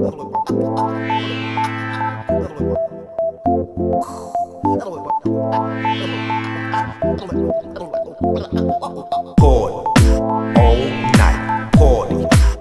all night, party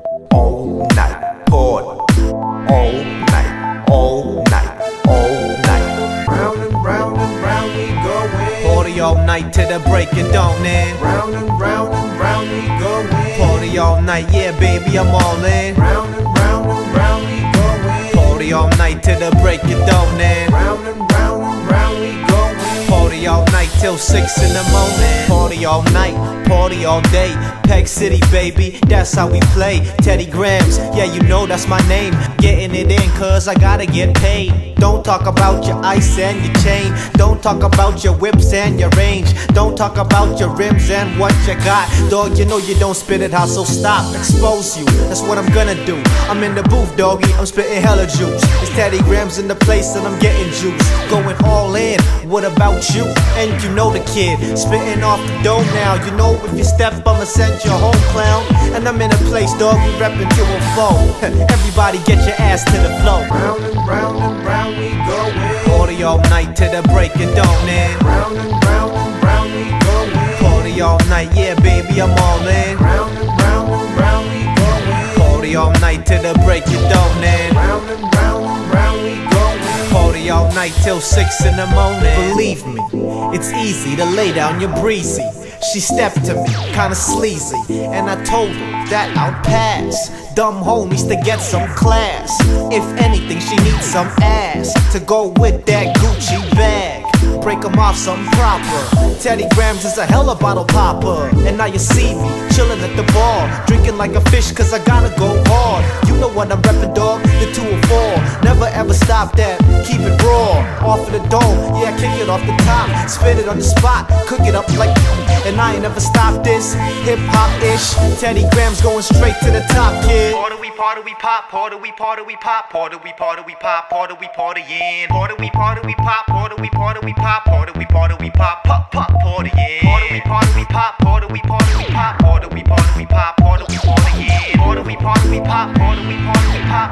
all night, party all night, all night, all night. Round and round we going. Party all night till the break of dawn, man. Round and round we going. Party all night, yeah, baby, I'm all in. Round and round we going. Party all night till the break of dawn, man. Round and round we going. Party all night till 6 in the morning. Party all night, party all day. Peg City, baby, that's how we play. Teddy Grams, yeah, you know that's my name. Getting it in, cause I gotta get paid. Don't talk about your ice and your chain. Don't talk about your whips and your range. Don't talk about your rims and what you got. Dog, you know you don't spit it out, so stop, expose you. That's what I'm gonna do. I'm in the booth, doggy, I'm spitting hella juice. It's Teddy Grams in the place and I'm getting juice. Going all in, what about you? And you know the kid, spitting off the dough now. You know if you step, I'ma send you home, clown. And I'm in a place, dog, we reppin' to a foe. Everybody get your ass to the floor. Round and round we going. Party all night till the break of dawn, man. Round and round we going. Party all night, yeah, baby, I'm all in. Round and round we going. Party all night till the break of dawn, man. Round and round we going. Party all night till 6 in the morning. Believe me, it's easy to lay down your breezy. She stepped to me, kinda sleazy, and I told her that I'd pass. Dumb homies to get some class. If anything, she needs some ass to go with that Gucci bag. Break 'em off something proper. Teddy Grams is a hella bottle popper. And now you see me, chillin' at the bar, drinking like a fish cause I gotta go hard. You know what I'm reppin', dog, the 204. Never ever stop that, keep it raw. Off of the dome, yeah, kick it off the top. Spit it on the spot, cook it up like. And I ain't never stop this, hip-hop-ish. Teddy Grams going straight to the top, kid. Party we pop, party we pop, party we pop, party we pop, party we party in. Party we pop, party we pop, party we pop, party we pop, party in. Party we pop, party we pop, party we pop, party we pop, party in. Party we pop, party we pop, party we pop,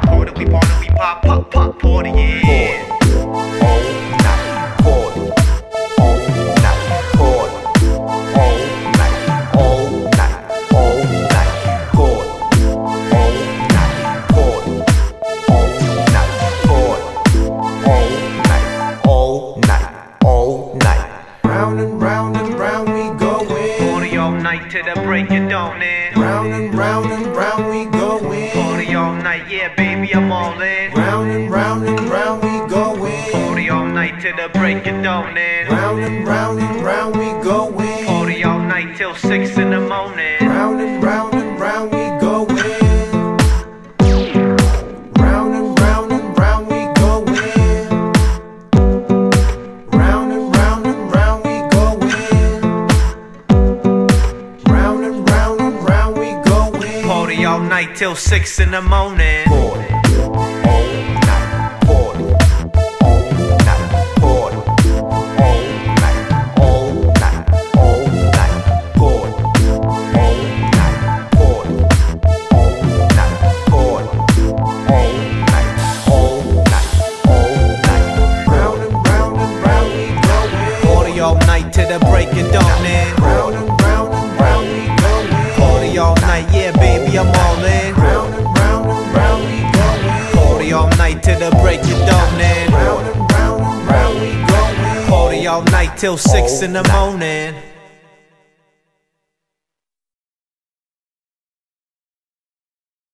party in. All night, party all night, party all night, all night, all night, party all night, party all night, party all night, all night, all night. Round and round we going. Party all night till the break of dawn, man. Round and round we going. Party all night, yeah, baby, I'm all in. Round and round we going. Party all night till the break of dawn, man. Round and round we going. Party all night till 6 in the morning. Round and round we going. Round and round we going. Round and round we going. Round and round we going. Party all night till 6 in the morning. Party all night, party all night, party all night, all night, all night, party all night, party all night, party all night, all night, all night. Round and round we going. Party all night till the break of dawn, man. Round and round we going. Party all night, yeah, baby, I'm all in. Round and round we going. Party all night till the break of dawn, man. Round and round we going. Party all night till 6 in the morning.